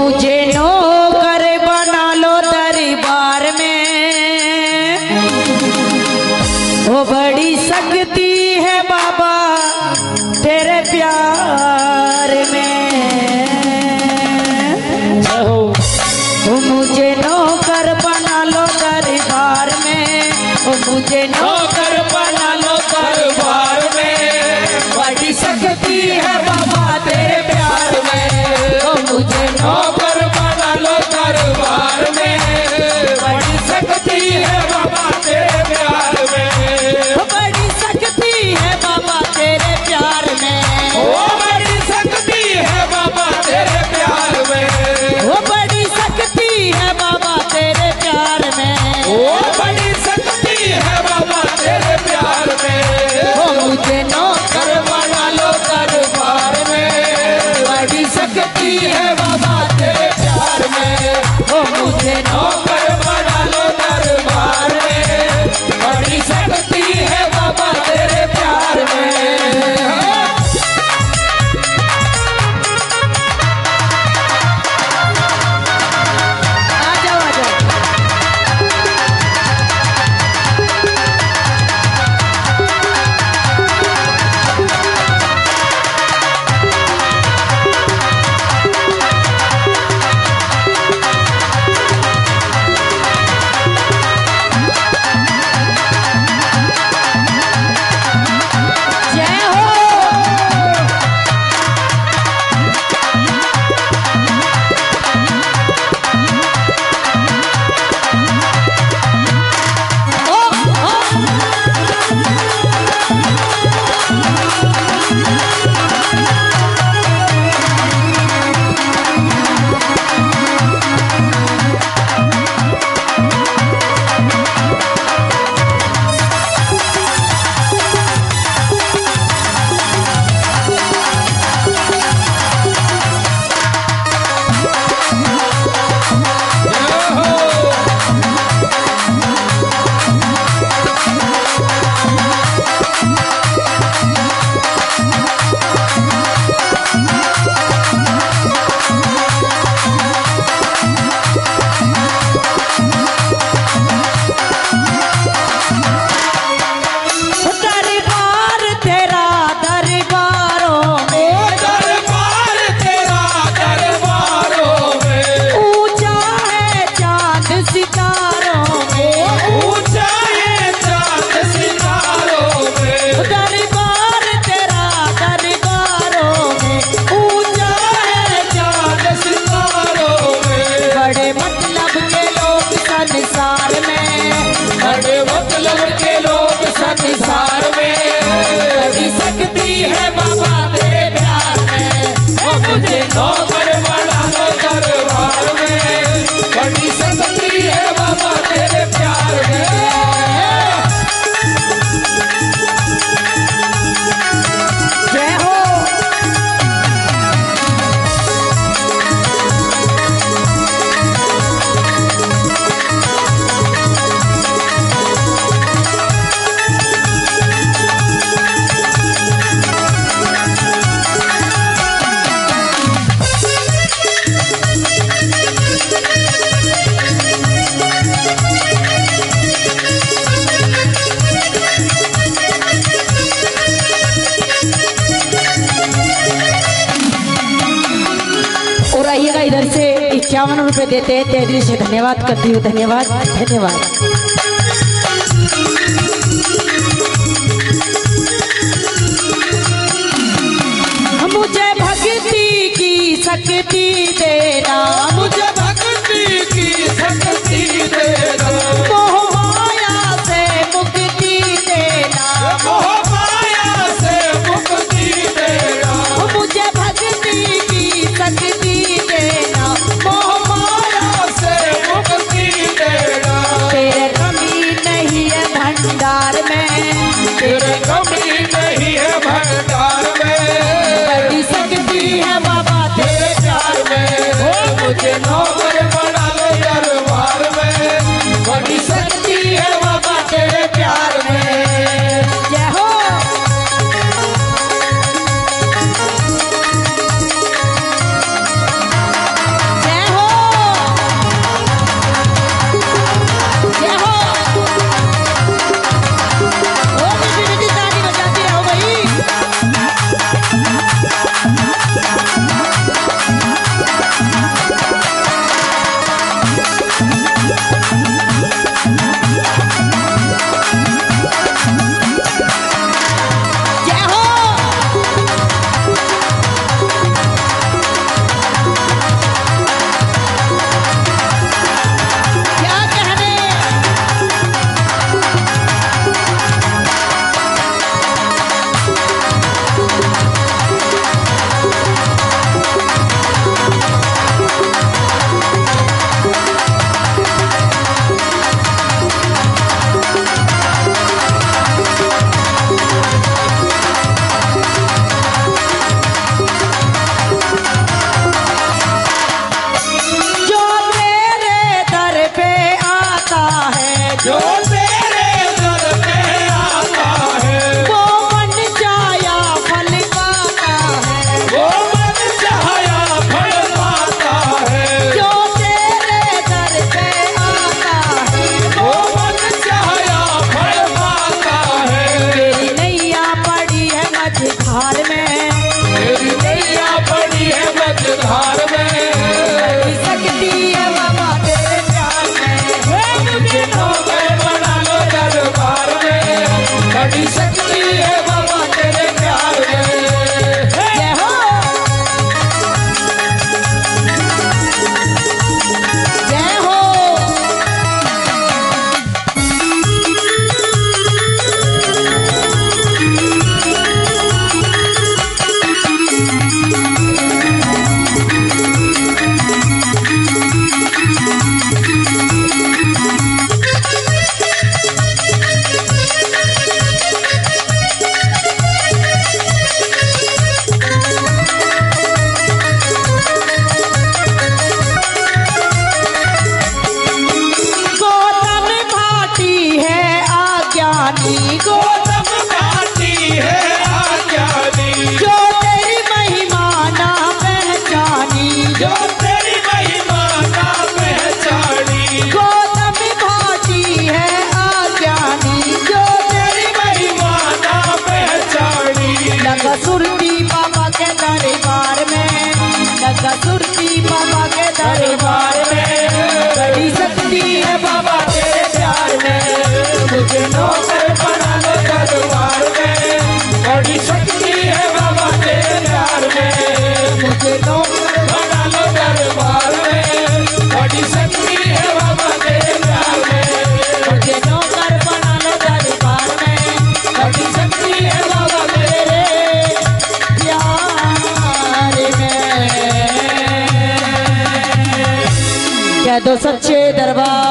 मुझे नौकर बना लो दरबार में, वो बड़ी शक्ति है बाबा तेरे प्यार में। वो मुझे नौकर बना लो दरबार में, वो मुझे नौकर बना लो दरबार में, बड़ी शक्ति है बाबा तेरे प्यार में। वो मुझे नौकर बना लो दरबार में, बड़ी शक्ति है बाबा तेरे प्यार में। बड़ी शक्ति है बाबा तेरे प्यार में, वो बड़ी शक्ति है बाबा तेरे प्यार में। वो बड़ी शक्ति है बाबा तेरे प्यार में, वो बड़ी शक्ति है बाबा तेरे प्यार में। वो मुझे नौकर बना लो दरबार में, बड़ी शक्ति है बाबा तेरे प्यार में। वो मुझे नौकर बना लो दरबार में, बड़ी शक्ति है बाबा तेरे प्यार में। इधर से 51 रुपए देते हैं, तेरे से धन्यवाद करती हूँ। धन्यवाद धन्यवाद। मुझे भक्ति की शक्ति देना, मुझे भक्ति की शक्ति देना, मोह माया से मुक्ति देना, मोह माया से मुक्ति देना। मुझे भक्ति की शक्ति देना, मोह माया से मुक्ति देना। तेरे कमी नहीं है भंडार में, तेरे कमी नहीं है भंडार में, बड़ी शक्ति है बाबा तेरे प्यार में। हो मुझे नौकर बना लो दरबार में, बड़ी शक्ति है बाबा तेरे प्यार में। जय हो। जय बड़ी शक्ति है बाबा तेरे प्यार में। जय हो जय हो। गौतम घाटी है आज्ञानी, जो तेरी महिमा ना पहचानी, जो तेरी महिमा ना पहचानी। गौतम घाटी है आज्ञानी, जो तेरी महिमा ना पहचानी। लगा सुरती बाबा के दरबार में, लगा सुरती बाबा के दरबार में। बड़ी शक्ति है बाबा तेरे प्यार में, मुझे नौकर बना लो दरबार में। बड़ी शक्ति है बाबा तेरे प्यार में, मुझे नौकर बना लो दरबार में। बड़ी शक्ति है बाबा तेरे प्यार में, मुझे नौकर बना लो दरबार में। बड़ी शक्ति है बाबा तेरे प्यार में। कह दो सच्चे दरबार